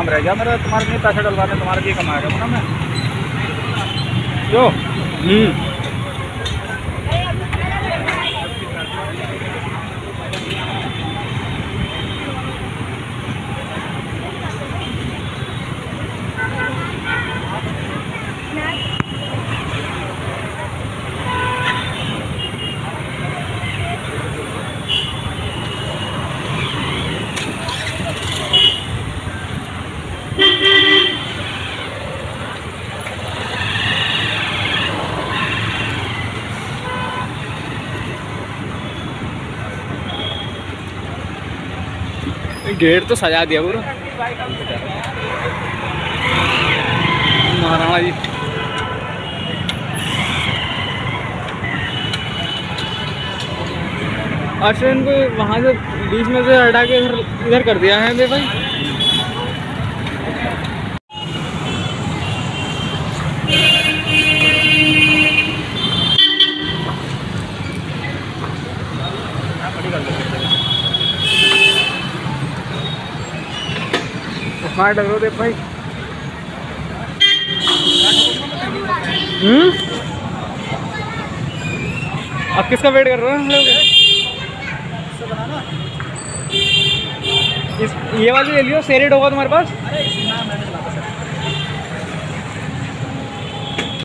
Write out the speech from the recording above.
काम रह गया मेरा, तुम्हारे लिए पैसे डलवाने, तुम्हारे लिए कमाएगा ना मैं जो। गेट तो सजा दिया पूरा महाराणा जी। अच्छा इनको वहाँ से बीच में से हटा के इधर कर दिया है बे भाई। स्मार्ट लग रहे भाई। अब किसका वेट कर रहे हो हम लोग? ये वाली ले लियो, सेरेट होगा तुम्हारे पास?